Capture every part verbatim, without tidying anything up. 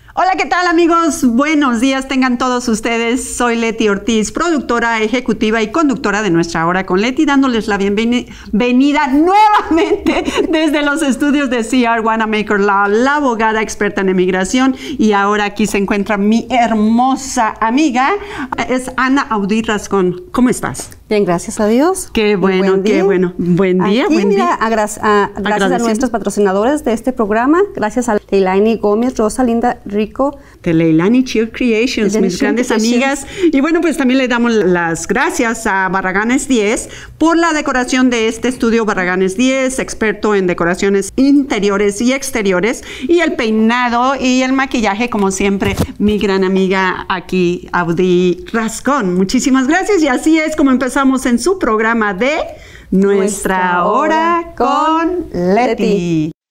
Hola, ¿qué tal, amigos? Buenos días tengan todos ustedes. Soy Leti Ortiz, productora ejecutiva y conductora de Nuestra Hora con Leti, dándoles la bienvenida nuevamente desde los estudios de C R Wanamaker Law, la abogada experta en emigración. Y ahora aquí se encuentra mi hermosa amiga, es Ana Audí Rascón. ¿Cómo estás? Bien, gracias a Dios. Qué bueno, qué bueno. Buen día, Aquí, buen mira, día. A, a, gracias a nuestros patrocinadores de este programa, gracias a Leilani Gómez, Rosalinda Rico. De Leilani Cheer Creations, Leilani mis Cheer grandes Creations. amigas. Y bueno, pues también le damos las gracias a Barraganes diez por la decoración de este estudio. Barraganes diez, experto en decoraciones interiores y exteriores, y el peinado y el maquillaje, como siempre, mi gran amiga aquí, Audí Rascón. Muchísimas gracias, y así es como empezamos en su programa de Nuestra, Nuestra Hora con Leti. Leti.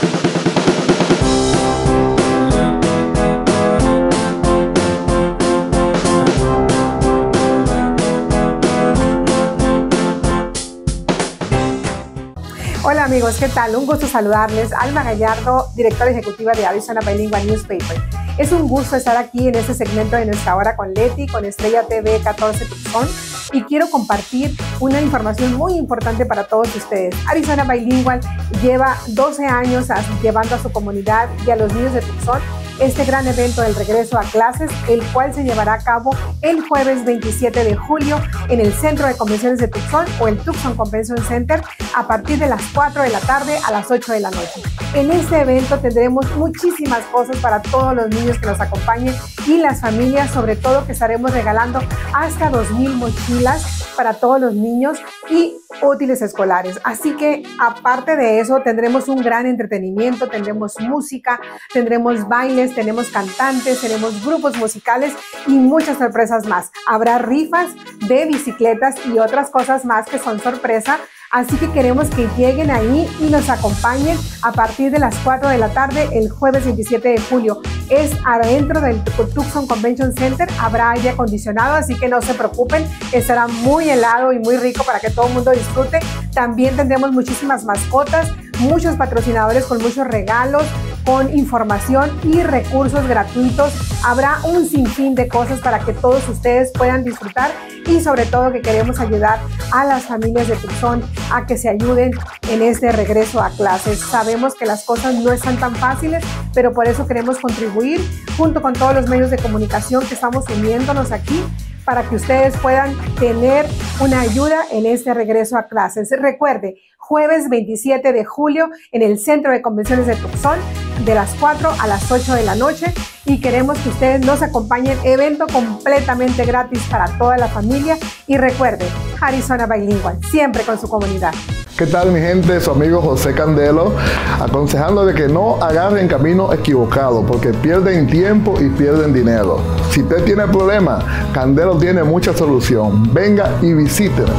Hola amigos, ¿qué tal? Un gusto saludarles. Alma Gallardo, directora ejecutiva de Arizona Bilingual Newspaper. Es un gusto estar aquí en este segmento de Nuestra Hora con Leti, con Estrella T V catorce Tucson, y quiero compartir una información muy importante para todos ustedes. Arizona Bilingual lleva doce años llevando a su comunidad y a los niños de Tucson este gran evento del regreso a clases, el cual se llevará a cabo el jueves veintisiete de julio en el Centro de Convenciones de Tucson, o el Tucson Convention Center, a partir de las cuatro de la tarde a las ocho de la noche. En este evento tendremos muchísimas cosas para todos los niños que nos acompañen y las familias, sobre todo que estaremos regalando hasta dos mil mochilas para todos los niños y útiles escolares. Así que aparte de eso tendremos un gran entretenimiento, tendremos música, tendremos bailes, tenemos cantantes, tenemos grupos musicales y muchas sorpresas más. Habrá rifas de bicicletas y otras cosas más que son sorpresa. Así que queremos que lleguen ahí y nos acompañen a partir de las cuatro de la tarde el jueves veintisiete de julio. Es adentro del Tucson Convention Center, habrá aire acondicionado, así que no se preocupen, estará muy helado y muy rico para que todo el mundo disfrute. También tendremos muchísimas mascotas, muchos patrocinadores con muchos regalos, con información y recursos gratuitos. Habrá un sinfín de cosas para que todos ustedes puedan disfrutar, y sobre todo que queremos ayudar a las familias de Tucson a que se ayuden en este regreso a clases. Sabemos que las cosas no están tan fáciles, pero por eso queremos contribuir junto con todos los medios de comunicación que estamos uniéndonos aquí para que ustedes puedan tener una ayuda en este regreso a clases. Recuerde, jueves veintisiete de julio en el Centro de Convenciones de Tucson, de las cuatro a las ocho de la noche, y queremos que ustedes nos acompañen. Evento completamente gratis para toda la familia, y recuerde, Arizona Bilingual, siempre con su comunidad. ¿Qué tal, mi gente? Su amigo José Candelo, aconsejando de que no agarren camino equivocado, porque pierden tiempo y pierden dinero. Si usted tiene problemas, Candelo tiene mucha solución. Venga y visíteme.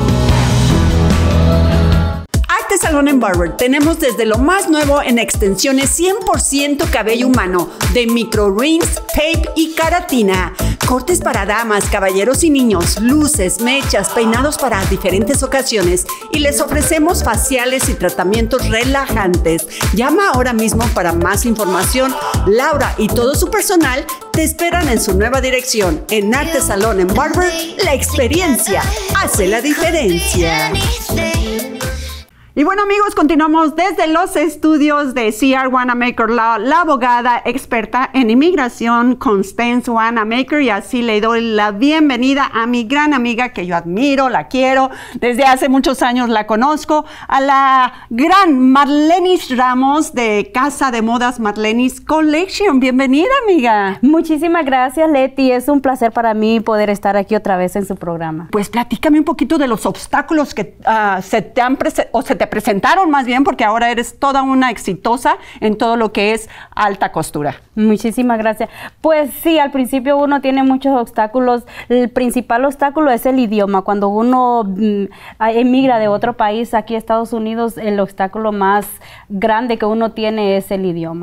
Arte Salón en Barber. Tenemos desde lo más nuevo en extensiones cien por ciento cabello humano, de micro rings, tape y caratina. Cortes para damas, caballeros y niños, luces, mechas, peinados para diferentes ocasiones, y les ofrecemos faciales y tratamientos relajantes. Llama ahora mismo para más información. Laura y todo su personal te esperan en su nueva dirección. En Arte Salón en Barber, la experiencia hace la diferencia. Y bueno, amigos, continuamos desde los estudios de C R Wanamaker Law, la abogada experta en inmigración, Constance Wanamaker, y así le doy la bienvenida a mi gran amiga que yo admiro, la quiero, desde hace muchos años la conozco, a la gran Marlenis Ramos de Casa de Modas Marlenis Collection. Bienvenida, amiga. Muchísimas gracias, Leti. Es un placer para mí poder estar aquí otra vez en su programa. Pues platícame un poquito de los obstáculos que uh, se te han presentado, o se te presentaron más bien, porque ahora eres toda una exitosa en todo lo que es alta costura. Muchísimas gracias. Pues sí, al principio uno tiene muchos obstáculos. El principal obstáculo es el idioma. Cuando uno mm, emigra de otro país aquí a Estados Unidos, el obstáculo más grande que uno tiene es el idioma.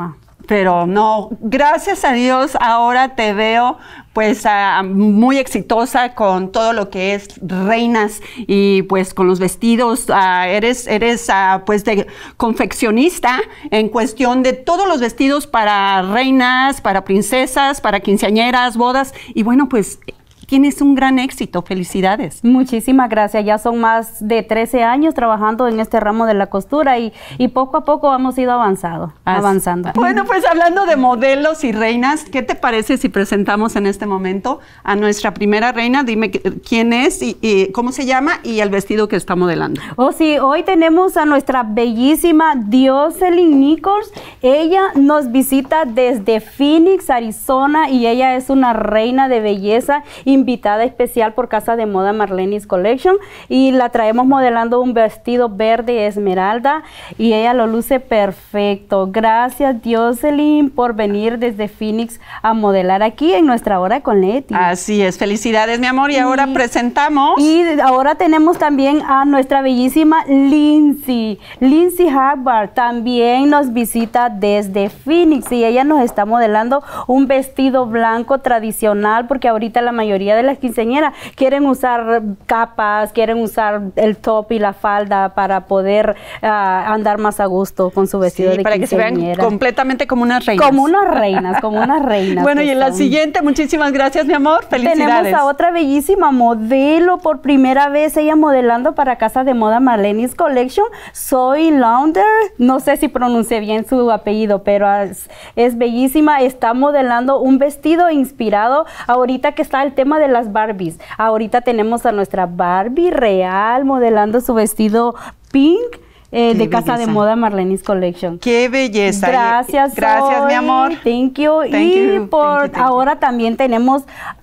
pero no, gracias a Dios ahora te veo pues uh, muy exitosa con todo lo que es reinas y pues con los vestidos, uh, eres, eres uh, pues de confeccionista en cuestión de todos los vestidos para reinas, para princesas, para quinceañeras, bodas y bueno pues tienes un gran éxito, felicidades. Muchísimas gracias, ya son más de trece años trabajando en este ramo de la costura y, y poco a poco hemos ido avanzado, Así. avanzando. Bueno, pues hablando de modelos y reinas, ¿qué te parece si presentamos en este momento a nuestra primera reina? Dime quién es y, y cómo se llama y el vestido que está modelando. Oh sí, hoy tenemos a nuestra bellísima Dioselyn Nichols. Ella nos visita desde Phoenix, Arizona y ella es una reina de belleza y invitada especial por Casa de Moda Marlenis Collection y la traemos modelando un vestido verde esmeralda y ella lo luce perfecto. Gracias Dioselyn por venir desde Phoenix a modelar aquí en nuestra hora con Leti. Así es, felicidades mi amor y, y ahora presentamos. Y ahora tenemos también a nuestra bellísima Lindsay. Lindsay Hagbard también nos visita desde Phoenix y ella nos está modelando un vestido blanco tradicional porque ahorita la mayoría de las quinceañeras quieren usar capas, quieren usar el top y la falda para poder uh, andar más a gusto con su vestido sí, de para quinceañera. Que se vean completamente como unas reinas. Como unas reinas, como unas reinas. Bueno, y en la siguiente, muchísimas gracias, mi amor. Felicidades. Tenemos a otra bellísima modelo, por primera vez ella modelando para Casa de Moda Marlenis Collection, Zoe Launder. No sé si pronuncié bien su apellido, pero es, es bellísima. Está modelando un vestido inspirado ahorita que está el tema de las Barbies. Ahorita tenemos a nuestra Barbie real modelando su vestido pink eh, de belleza. Casa de Moda Marlenis Collection. ¡Qué belleza! Gracias, Gracias, Zoe. mi amor. Thank you. Thank y you. por Thank you, thank ahora you. también tenemos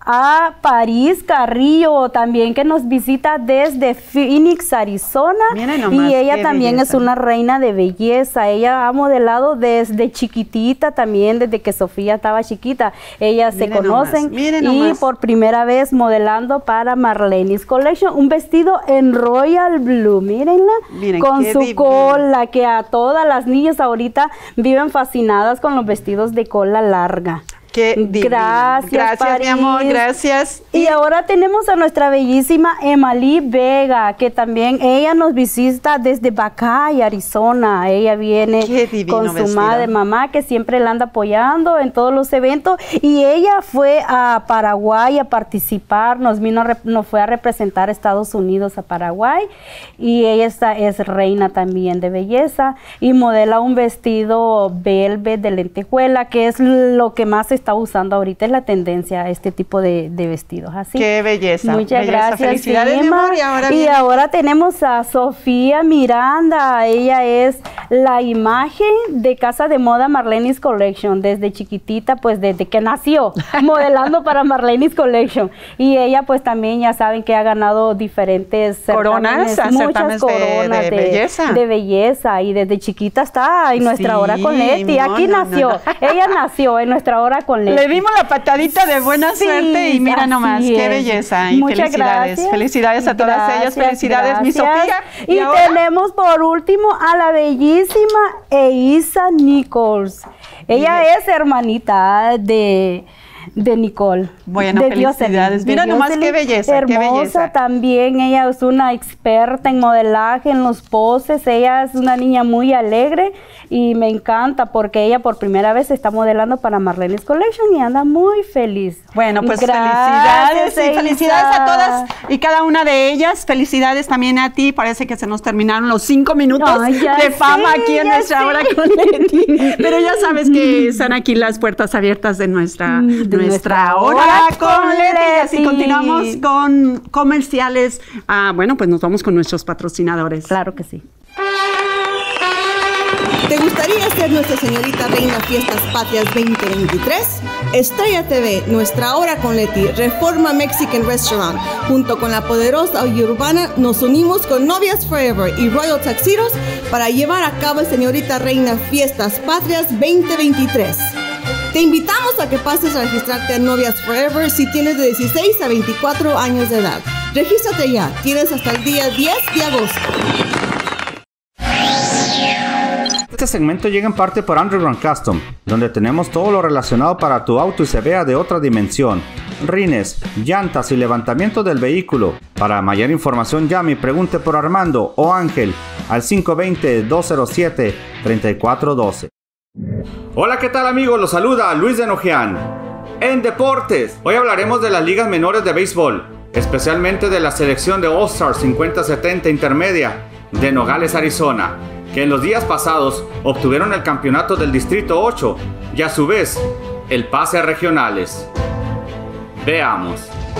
a París Carrillo, también que nos visita desde Phoenix, Arizona. Miren nomás, y ella también belleza. es una reina de belleza. Ella ha modelado desde chiquitita, también desde que Sofía estaba chiquita. Ellas Miren se conocen nomás, miren y nomás. por primera vez modelando para Marlenis Collection un vestido en Royal Blue. Mírenla, Miren, con qué su divino. cola, que a todas las niñas ahorita viven fascinadas con los vestidos de cola larga. Qué divino. Gracias, Gracias, París. mi amor, gracias. Y ahora tenemos a nuestra bellísima Emily Vega, que también ella nos visita desde Buckeye, Arizona. Ella viene Qué divino con su vestido. madre, mamá, que siempre la anda apoyando en todos los eventos. Y ella fue a Paraguay a participar, nos vino a rep- nos fue a representar a Estados Unidos a Paraguay. Y ella está, es reina también de belleza y modela un vestido velvet de lentejuela, que es lo que más se está usando ahorita, es la tendencia a este tipo de, de vestidos. Así. Qué belleza. Muchas belleza. gracias. Felicidades, mi Emma. amor. Y ahora, y viene- ahora tenemos a Sofía Miranda. Ella es la imagen de Casa de Moda Marlenis Collection desde chiquitita, pues desde que nació, modelando para Marlenis Collection. Y ella pues también ya saben que ha ganado diferentes Coronas, certámenes, muchas certámenes de- coronas de de, belleza. de belleza. Y desde chiquita está en nuestra Sí, hora con Leti. no, Aquí no, nació. no, no. Ella nació en nuestra hora con Leti. Le dimos la patadita de buena Sí, suerte y mira así nomás, qué es. belleza y Muchas felicidades. gracias. Felicidades a todas Gracias, ellas, felicidades mi gracias. Sofía. Y, ahora- tenemos por último a la bellísima Eisa Nichols. Ella Mire. es hermanita de, de Nicole. Bueno, de felicidades. Dioselyn, Mira de nomás qué Dioselyn. belleza, qué Hermosa belleza. también, ella es una experta en modelaje, en los poses. Ella es una niña muy alegre y me encanta porque ella por primera vez está modelando para Marlenis Collection y anda muy feliz. Bueno, pues Gracias, felicidades y Eisa. felicidades a todas y cada una de ellas. Felicidades también a ti. Parece que se nos terminaron los cinco minutos Ay, ya de fama sé, aquí en ya nuestra sé. hora con Leti. Pero ya sabes que están aquí las puertas abiertas de nuestra, Mm, de nuestra nuestra hora hora con con Leti. Y así Leti. continuamos con comerciales. Ah, bueno, pues nos vamos con nuestros patrocinadores. Claro que sí. ¿Te gustaría ser nuestra señorita reina Fiestas Patrias veinte veintitrés? Estrella T V, Nuestra Hora con Leti, Reforma Mexican Restaurant, junto con la poderosa y urbana, nos unimos con Novias Forever y Royal Tuxedos para llevar a cabo el señorita reina Fiestas Patrias veinte veintitrés. Te invitamos a que pases a registrarte a Novias Forever si tienes de dieciséis a veinticuatro años de edad. Regístrate ya, tienes hasta el día diez de agosto. Este segmento llega en parte por Underground Custom, donde tenemos todo lo relacionado para tu auto y se vea de otra dimensión. Rines, llantas y levantamiento del vehículo. Para mayor información llame y pregunte por Armando o Ángel al cinco dos cero, dos cero siete, tres cuatro uno dos. Hola, ¿qué tal amigos? Los saluda Luis de Nojean. En deportes, hoy hablaremos de las ligas menores de béisbol, especialmente de la selección de All-Star cincuenta setenta intermedia de Nogales, Arizona, que en los días pasados obtuvieron el campeonato del Distrito ocho y a su vez el pase a regionales. Veamos.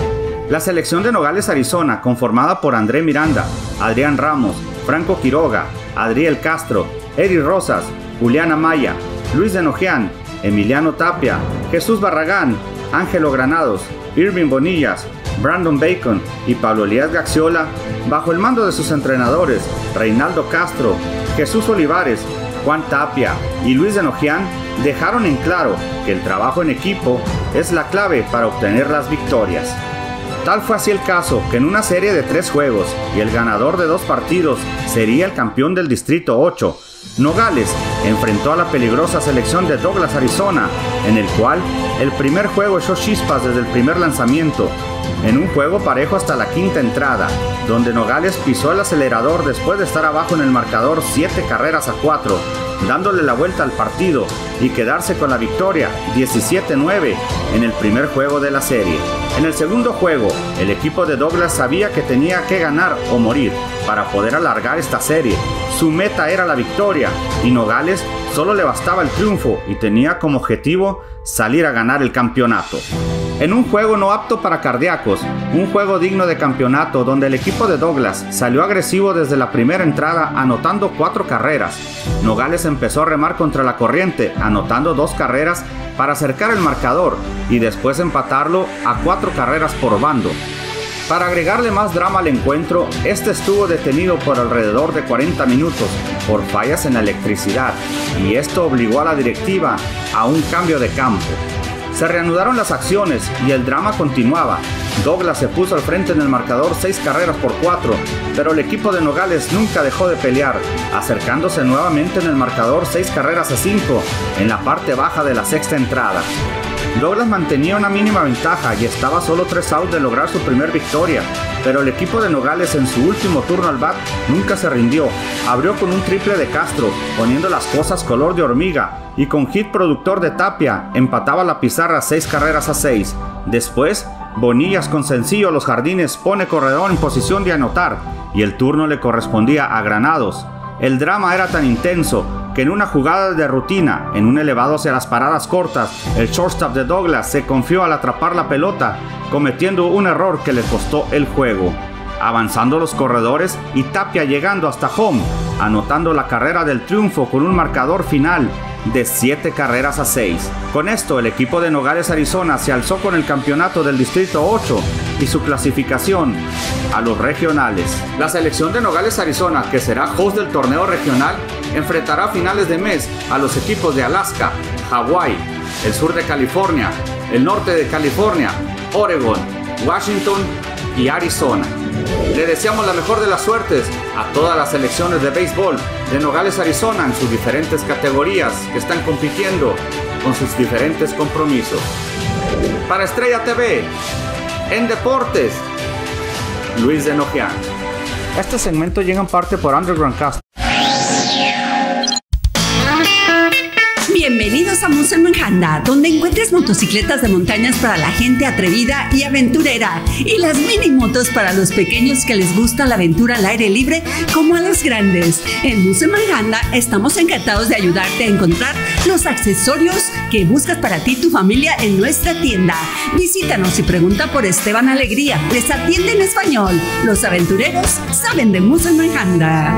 La selección de Nogales, Arizona, conformada por André Miranda, Adrián Ramos, Franco Quiroga, Adriel Castro, Eri Rosas, Juliana Maya, Luis de Nojean, Emiliano Tapia, Jesús Barragán, Ángelo Granados, Irving Bonillas, Brandon Bacon y Pablo Elías Gaxiola, bajo el mando de sus entrenadores Reinaldo Castro, Jesús Olivares, Juan Tapia y Luis de Nojean, dejaron en claro que el trabajo en equipo es la clave para obtener las victorias. Tal fue así el caso que en una serie de tres juegos y el ganador de dos partidos sería el campeón del Distrito ocho, Nogales enfrentó a la peligrosa selección de Douglas, Arizona, en el cual el primer juego echó chispas desde el primer lanzamiento, en un juego parejo hasta la quinta entrada, donde Nogales pisó el acelerador después de estar abajo en el marcador siete carreras a cuatro, dándole la vuelta al partido y quedarse con la victoria diecisiete nueve en el primer juego de la serie. En el segundo juego, el equipo de Douglas sabía que tenía que ganar o morir para poder alargar esta serie. Su meta era la victoria y Nogales solo le bastaba el triunfo y tenía como objetivo salir a ganar el campeonato. En un juego no apto para cardíacos, un juego digno de campeonato donde el equipo de Douglas salió agresivo desde la primera entrada anotando cuatro carreras. Nogales empezó a remar contra la corriente, anotando dos carreras para acercar el marcador y después empatarlo a cuatro carreras por bando. Para agregarle más drama al encuentro, este estuvo detenido por alrededor de cuarenta minutos por fallas en la electricidad y esto obligó a la directiva a un cambio de campo. Se reanudaron las acciones y el drama continuaba. Douglas se puso al frente en el marcador seis carreras por cuatro, pero el equipo de Nogales nunca dejó de pelear, acercándose nuevamente en el marcador seis carreras a cinco en la parte baja de la sexta entrada. Douglas mantenía una mínima ventaja y estaba a solo tres outs de lograr su primer victoria, pero el equipo de Nogales en su último turno al bat nunca se rindió. Abrió con un triple de Castro, poniendo las cosas color de hormiga, y con hit productor de Tapia empataba la pizarra seis carreras a seis. Después, Bonillas con sencillo a los jardines pone corredor en posición de anotar y el turno le correspondía a Granados. El drama era tan intenso que en una jugada de rutina, en un elevado hacia las paradas cortas, el shortstop de Douglas se confió al atrapar la pelota, cometiendo un error que le costó el juego. Avanzando los corredores y Tapia llegando hasta home, anotando la carrera del triunfo con un marcador final de siete carreras a seis. Con esto, el equipo de Nogales, Arizona se alzó con el campeonato del Distrito ocho y su clasificación a los regionales. La selección de Nogales, Arizona, que será host del torneo regional, enfrentará a finales de mes a los equipos de Alaska, Hawái, el sur de California, el norte de California, Oregon, Washington y Arizona. Le deseamos la mejor de las suertes a todas las selecciones de béisbol de Nogales, Arizona, en sus diferentes categorías que están compitiendo con sus diferentes compromisos. Para Estrella T V, en deportes, Luis de Nojean. Este segmento llega en parte por Underground Custom. Bienvenidos a Muscle Honda, donde encuentres motocicletas de montañas para la gente atrevida y aventurera y las mini motos para los pequeños que les gusta la aventura al aire libre como a los grandes. En Muscle Honda estamos encantados de ayudarte a encontrar los accesorios que buscas para ti y tu familia en nuestra tienda. Visítanos y pregunta por Esteban Alegría. Les atiende en español. Los aventureros saben de Muscle Honda.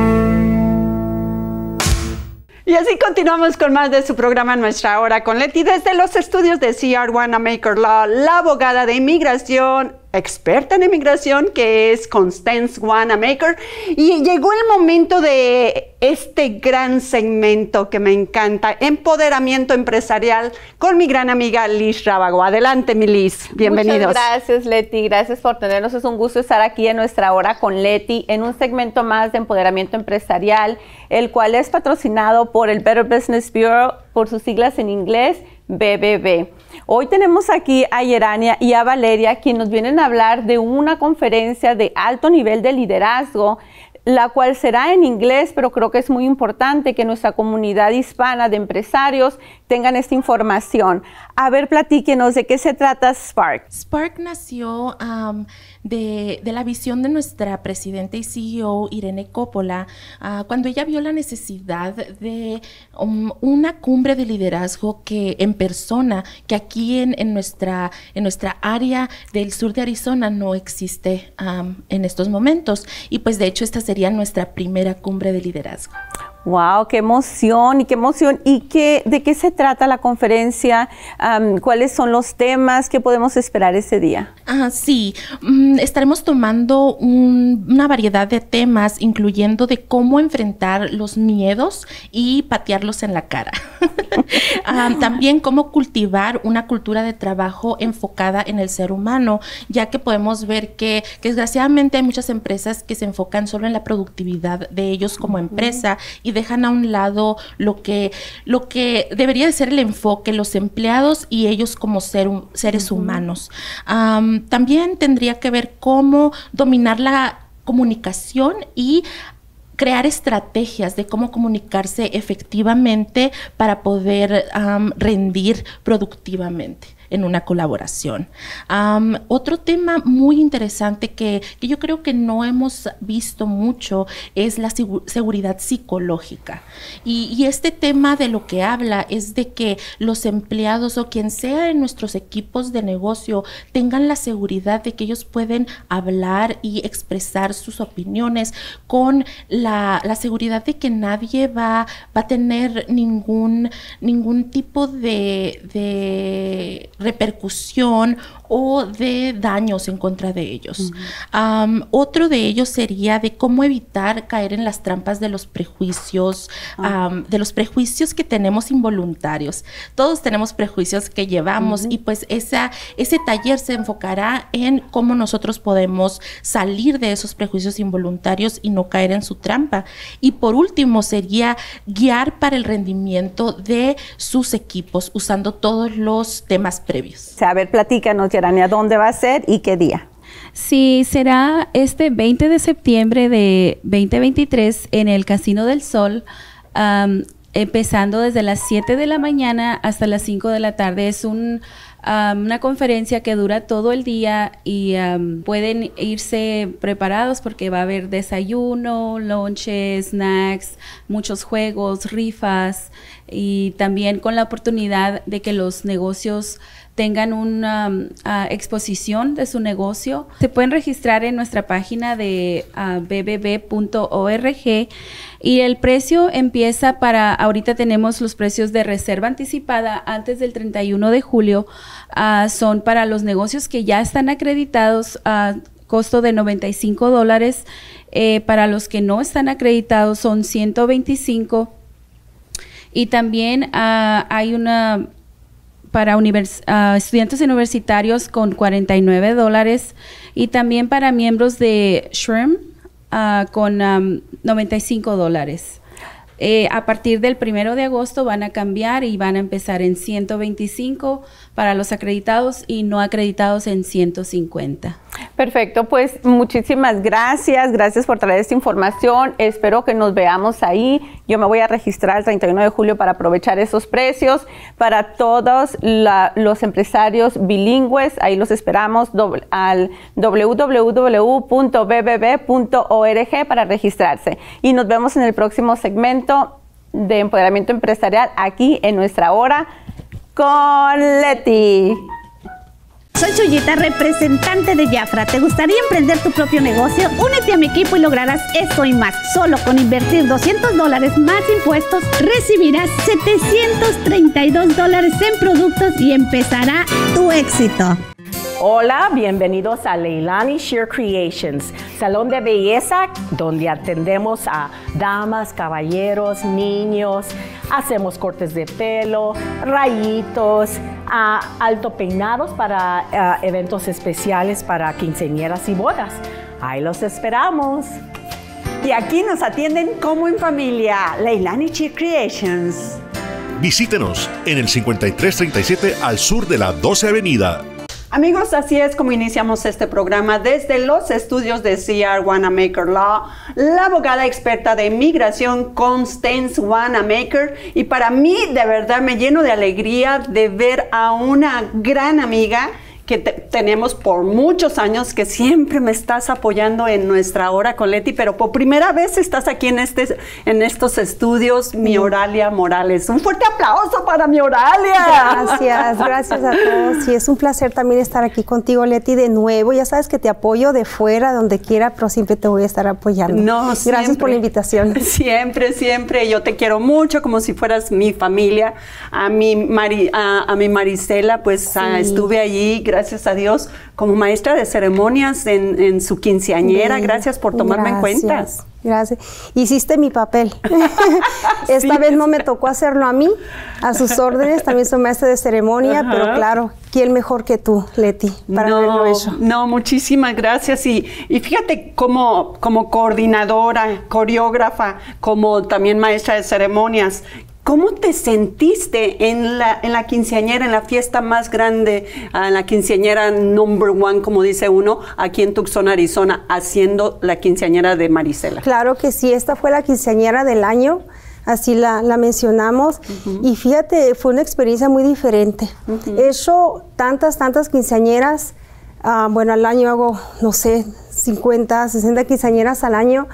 Y así continuamos con más de su programa Nuestra Hora con Leti desde los estudios de C R uno Maker Law, la abogada de inmigración, experta en inmigración, que es Constance Wanamaker. Y llegó el momento de este gran segmento que me encanta, empoderamiento empresarial, con mi gran amiga Liz Rábago. Adelante, mi Liz. Bienvenidos. Muchas gracias, Leti. Gracias por tenernos. Es un gusto estar aquí en nuestra hora con Leti en un segmento más de empoderamiento empresarial, el cual es patrocinado por el Better Business Bureau, por sus siglas en inglés, B B B. Hoy tenemos aquí a Yerania y a Valeria, quienes nos vienen a hablar de una conferencia de alto nivel de liderazgo, la cual será en inglés, pero creo que es muy importante que nuestra comunidad hispana de empresarios tengan esta información. A ver, platíquenos, ¿de qué se trata Spark? Spark nació um, de, de la visión de nuestra presidenta y C E O, Irene Coppola, uh, cuando ella vio la necesidad de um, una cumbre de liderazgo que en persona, que aquí en, en, nuestra, en nuestra área del sur de Arizona no existe um, en estos momentos. Y pues de hecho esta sería nuestra primera cumbre de liderazgo. Wow, qué emoción y qué emoción. ¿Y qué, de qué se trata la conferencia? Um, ¿Cuáles son los temas que podemos esperar ese día? Ah, sí, mm, estaremos tomando un, una variedad de temas, incluyendo de cómo enfrentar los miedos y patearlos en la cara. um, también cómo cultivar una cultura de trabajo enfocada en el ser humano, ya que podemos ver que, que desgraciadamente hay muchas empresas que se enfocan solo en la productividad de ellos como empresa y dejan a un lado lo que, lo que debería de ser el enfoque, los empleados y ellos como ser, seres uh-huh. humanos. Um, también tendría que ver cómo dominar la comunicación y crear estrategias de cómo comunicarse efectivamente para poder um, rendir productivamente en una colaboración. Um, otro tema muy interesante que, que yo creo que no hemos visto mucho es la seguridad psicológica. Y, y este tema de lo que habla es de que los empleados o quien sea en nuestros equipos de negocio tengan la seguridad de que ellos pueden hablar y expresar sus opiniones con la, la seguridad de que nadie va, va a tener ningún, ningún tipo de, de repercusión o de daños en contra de ellos. Uh-huh. um, otro de ellos sería de cómo evitar caer en las trampas de los prejuicios, uh-huh. um, de los prejuicios que tenemos involuntarios. Todos tenemos prejuicios que llevamos uh-huh. y pues esa, ese taller se enfocará en cómo nosotros podemos salir de esos prejuicios involuntarios y no caer en su trampa. Y por último sería guiar para el rendimiento de sus equipos usando todos los temas previos. O sea, a ver, platícanos, Yerania, ¿dónde va a ser y qué día? Sí, será este veinte de septiembre de veinte veintitrés en el Casino del Sol, um, empezando desde las siete de la mañana hasta las cinco de la tarde. Es un, um, una conferencia que dura todo el día y um, pueden irse preparados porque va a haber desayuno, lonches, snacks, muchos juegos, rifas y también con la oportunidad de que los negocios tengan una um, uh, exposición de su negocio. Se pueden registrar en nuestra página de uh, b b b punto org y el precio empieza para, ahorita tenemos los precios de reserva anticipada antes del treinta y uno de julio, uh, son para los negocios que ya están acreditados, uh, costo de noventa y cinco dólares, eh, para los que no están acreditados son ciento veinticinco y también uh, hay una para univers uh, estudiantes universitarios con cuarenta y nueve dólares y también para miembros de S R I M uh, con um, noventa y cinco dólares. Eh, a partir del primero de agosto van a cambiar y van a empezar en ciento veinticinco para los acreditados y no acreditados en ciento cincuenta. Perfecto, pues muchísimas gracias, gracias por traer esta información, espero que nos veamos ahí. Yo me voy a registrar el treinta y uno de julio para aprovechar esos precios para todos la, los empresarios bilingües, ahí los esperamos doble, al w w w punto b b b punto org para registrarse y nos vemos en el próximo segmento de empoderamiento empresarial aquí en nuestra hora con Leti. Soy Chuyita, representante de Jafra. ¿Te gustaría emprender tu propio negocio? Únete a mi equipo y lograrás esto y más. Solo con invertir doscientos dólares más impuestos, recibirás setecientos treinta y dos dólares en productos y empezará tu éxito. Hola, bienvenidos a Leilani Shear Creations, salón de belleza donde atendemos a damas, caballeros, niños, hacemos cortes de pelo, rayitos, a alto peinados para uh, eventos especiales para quinceañeras y bodas. Ahí los esperamos. Y aquí nos atienden como en familia, Leilani Shear Creations. Visítenos en el cincuenta y tres treinta y siete al sur de la doce Avenida. Amigos, así es como iniciamos este programa desde los estudios de C R Wanamaker Law, la abogada experta de inmigración Constance Wanamaker. Y para mí, de verdad, me lleno de alegría de ver a una gran amiga que te, tenemos por muchos años, que siempre me estás apoyando en nuestra hora con Leti, pero por primera vez estás aquí en, este, en estos estudios, mi Oralia Morales. Un fuerte aplauso para mi Oralia. Gracias, gracias a todos. Y es un placer también estar aquí contigo, Leti, de nuevo. Ya sabes que te apoyo de fuera, donde quiera, pero siempre te voy a estar apoyando. No, gracias siempre, por la invitación. Siempre, siempre. Yo te quiero mucho, como si fueras mi familia. A mi, Mari, a, a mi Marisela, pues sí. a, estuve allí, gracias a Dios, como maestra de ceremonias en, en su quinceañera. Bien, gracias por tomarme gracias, en cuenta. Gracias. Hiciste mi papel. Esta sí. vez no me tocó hacerlo a mí, a sus órdenes. También soy maestra de ceremonia, Ajá. pero claro, ¿quién mejor que tú, Leti, para no, haberlo hecho? No, muchísimas gracias. Y, y fíjate, como, como coordinadora, coreógrafa, como también maestra de ceremonias, ¿cómo te sentiste en la, en la quinceañera, en la fiesta más grande, en la quinceañera number one, como dice uno, aquí en Tucson, Arizona, haciendo la quinceañera de Marisela? Claro que sí, esta fue la quinceañera del año, así la, la mencionamos, uh-huh. y fíjate, fue una experiencia muy diferente. Uh-huh. He hecho tantas, tantas quinceañeras, uh, bueno, al año hago, no sé, cincuenta, sesenta quinceañeras al año.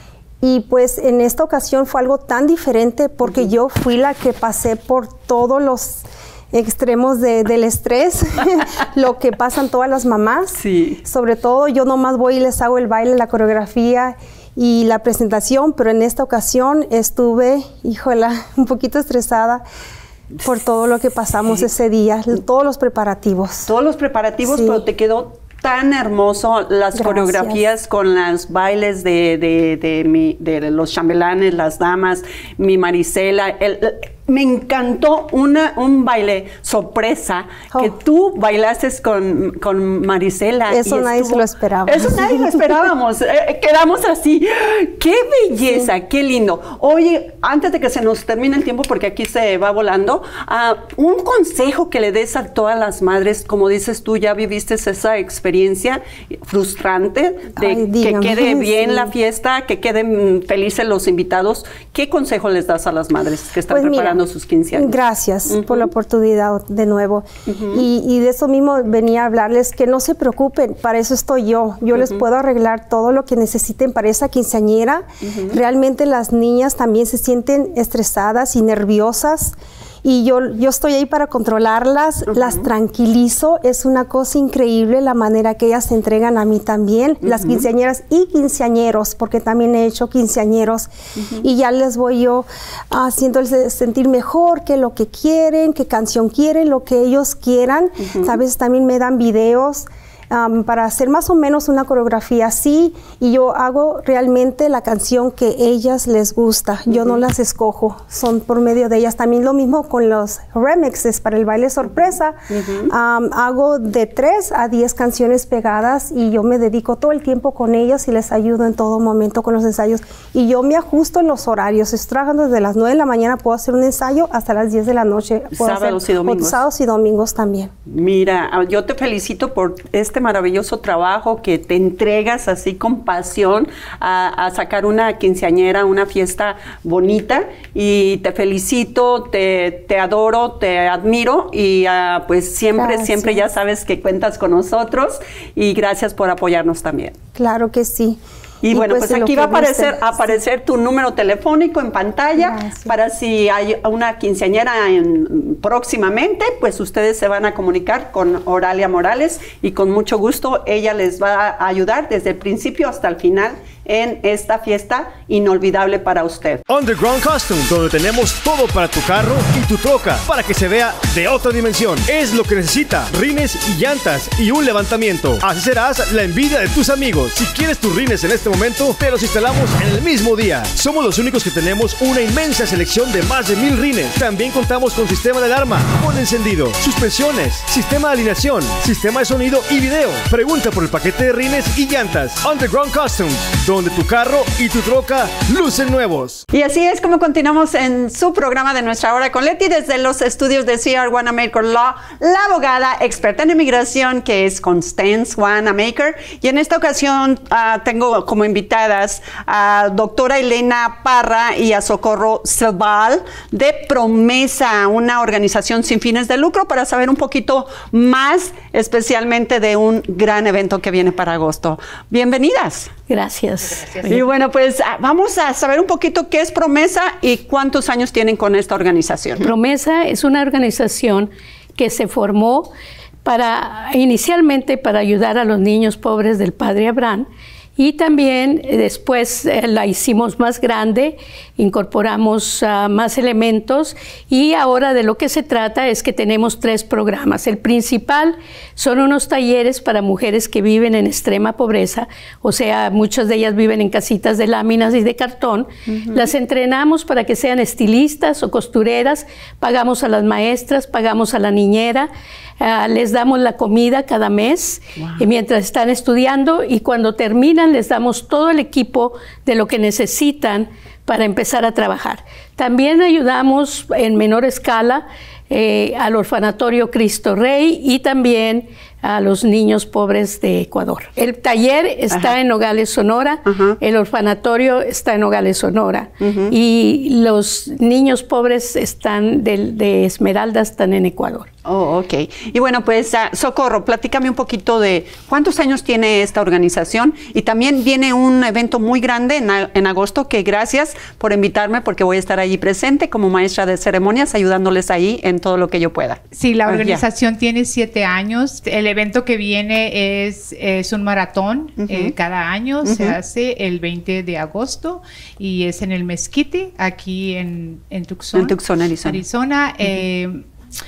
Y pues en esta ocasión fue algo tan diferente porque uh-huh. yo fui la que pasé por todos los extremos de, del estrés, lo que pasan todas las mamás. Sí. Sobre todo yo nomás voy y les hago el baile, la coreografía y la presentación, pero en esta ocasión estuve, híjola, un poquito estresada por todo lo que pasamos sí. ese día, todos los preparativos. Todos los preparativos, sí. pero te quedó tan hermoso las Gracias. Coreografías con los bailes de, de, de, mi, de los chambelanes, las damas, mi Marisela. El, el, me encantó una, un baile sorpresa oh. que tú bailaste con, con Marisela. Eso nadie estuvo, se lo esperaba. Eso nadie lo esperábamos. eh, quedamos así. ¡Qué belleza! Sí. ¡Qué lindo! Oye, antes de que se nos termine el tiempo, porque aquí se va volando, uh, un consejo que le des a todas las madres, como dices tú, ya viviste esa experiencia frustrante de Ay, que quede bien sí. la fiesta, que queden felices los invitados. ¿Qué consejo les das a las madres que están pues preparando mira, sus quince años? Gracias uh-huh. por la oportunidad de nuevo. Uh-huh. y, y de eso mismo venía a hablarles, que no se preocupen, para eso estoy yo. Yo uh-huh. les puedo arreglar todo lo que necesiten para esa quinceañera. Uh-huh. Realmente las niñas también se sienten estresadas y nerviosas. Y yo, yo estoy ahí para controlarlas, uh-huh. las tranquilizo. Es una cosa increíble la manera que ellas se entregan a mí también, uh-huh. las quinceañeras y quinceañeros, porque también he hecho quinceañeros. Uh-huh. Y ya les voy yo haciéndoles sentir mejor, qué lo que quieren, qué canción quieren, lo que ellos quieran. Uh-huh. A veces también me dan videos Um, para hacer más o menos una coreografía así, y yo hago realmente la canción que ellas les gusta. Yo uh-huh. no las escojo, son por medio de ellas. También lo mismo con los remixes para el baile sorpresa. Uh-huh. um, hago de tres a diez canciones pegadas y yo me dedico todo el tiempo con ellas y les ayudo en todo momento con los ensayos. Y yo me ajusto en los horarios. Estoy trabajando desde las nueve de la mañana, puedo hacer un ensayo hasta las diez de la noche. Puedo sábados hacer, y domingos. Sábados y domingos también. Mira, yo te felicito por este maravilloso trabajo que te entregas así con pasión a, a sacar una quinceañera, una fiesta bonita, y te felicito, te, te adoro, te admiro, y uh, pues siempre, gracias. siempre ya sabes que cuentas con nosotros, y gracias por apoyarnos también. Claro que sí. Y, y bueno, pues, pues aquí va a aparecer, guste, aparecer sí. tu número telefónico en pantalla. Gracias. Para si hay una quinceañera en, próximamente, pues ustedes se van a comunicar con Oralia Morales y con mucho gusto ella les va a ayudar desde el principio hasta el final en esta fiesta inolvidable para usted. Underground Custom, donde tenemos todo para tu carro y tu troca, para que se vea de otra dimensión. Es lo que necesita, rines y llantas y un levantamiento. Así serás la envidia de tus amigos. Si quieres tus rines en este momento, te los instalamos en el mismo día. Somos los únicos que tenemos una inmensa selección de más de mil rines. También contamos con sistema de alarma, con encendido, suspensiones, sistema de alineación, sistema de sonido y video. Pregunta por el paquete de rines y llantas. Underground Customs, donde tu carro y tu troca lucen nuevos. Y así es como continuamos en su programa de Nuestra Hora con Leti desde los estudios de C R Wanamaker Law, la abogada experta en inmigración que es Constance Wanamaker. Y en esta ocasión uh, tengo como invitadas a doctora Elena Parra y a Socorro Silval de Promesa, una organización sin fines de lucro, para saber un poquito más especialmente de un gran evento que viene para agosto. Bienvenidas. Gracias. Gracias. Y bueno, pues vamos a saber un poquito qué es Promesa y cuántos años tienen con esta organización. Promesa es una organización que se formó para, inicialmente para ayudar a los niños pobres del Padre Abraham, y también eh, después eh, la hicimos más grande, incorporamos uh, más elementos, y ahora de lo que se trata es que tenemos tres programas. El principal son unos talleres para mujeres que viven en extrema pobreza, o sea, muchas de ellas viven en casitas de láminas y de cartón. Uh-huh. Las entrenamos para que sean estilistas o costureras, pagamos a las maestras, pagamos a la niñera, Uh, les damos la comida cada mes. Wow. Y mientras están estudiando, y cuando terminan les damos todo el equipo de lo que necesitan para empezar a trabajar. También ayudamos en menor escala eh, al orfanatorio Cristo Rey y también a los niños pobres de Ecuador. El taller está Ajá. en Nogales, Sonora. Ajá. El orfanatorio está en Nogales, Sonora. Uh-huh. Y los niños pobres están de, de Esmeralda están en Ecuador. Oh, ok. Y bueno, pues uh, Socorro, platícame un poquito de cuántos años tiene esta organización, y también viene un evento muy grande en, en agosto, que gracias por invitarme, porque voy a estar allí presente como maestra de ceremonias, ayudándoles ahí en todo lo que yo pueda. Sí, la organización uh, tiene siete años. El evento que viene es, es un maratón. Uh-huh. eh, cada año uh-huh. se hace el veinte de agosto y es en el Mezquite, aquí en, en Tucson, en Tucson, Arizona. Arizona. Uh-huh. eh,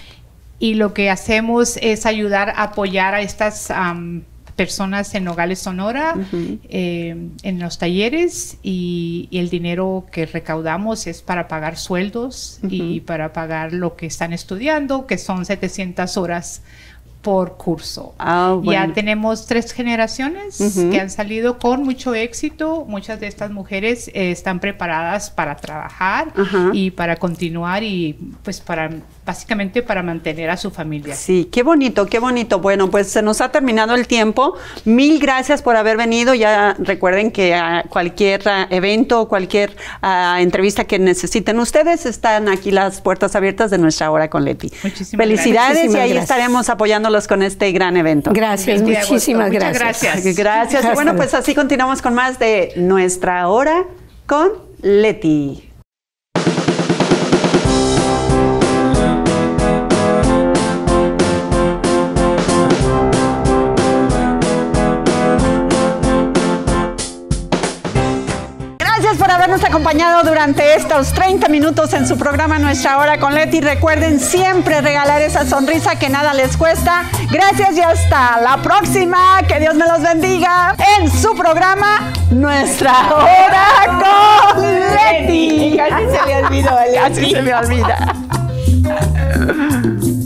Y lo que hacemos es ayudar a apoyar a estas um, personas en Nogales, Sonora, uh-huh. eh, en los talleres, y, y el dinero que recaudamos es para pagar sueldos uh-huh. y para pagar lo que están estudiando, que son setecientas horas por curso. Oh, bueno. Ya tenemos tres generaciones uh-huh. que han salido con mucho éxito. Muchas de estas mujeres eh, están preparadas para trabajar uh-huh. y para continuar, y pues para básicamente para mantener a su familia. Sí, qué bonito, qué bonito. Bueno, pues se nos ha terminado el tiempo. Mil gracias por haber venido. Ya recuerden que uh, cualquier uh, evento, cualquier uh, entrevista que necesiten ustedes, están aquí las puertas abiertas de Nuestra Hora con Leti. Muchísimas Felicidades. Gracias. Y ahí Gracias. estaremos apoyándolos con este gran evento. Gracias, muchísimas gracias. gracias. Gracias. Y bueno, pues así continuamos con más de Nuestra Hora con Leti. Por habernos acompañado durante estos treinta minutos en su programa Nuestra Hora con Leti. Recuerden siempre regalar esa sonrisa que nada les cuesta. Gracias y hasta la próxima. Que Dios me los bendiga en su programa Nuestra Hora con Leti. Casi se me olvidó, Leti. Casi se me olvida.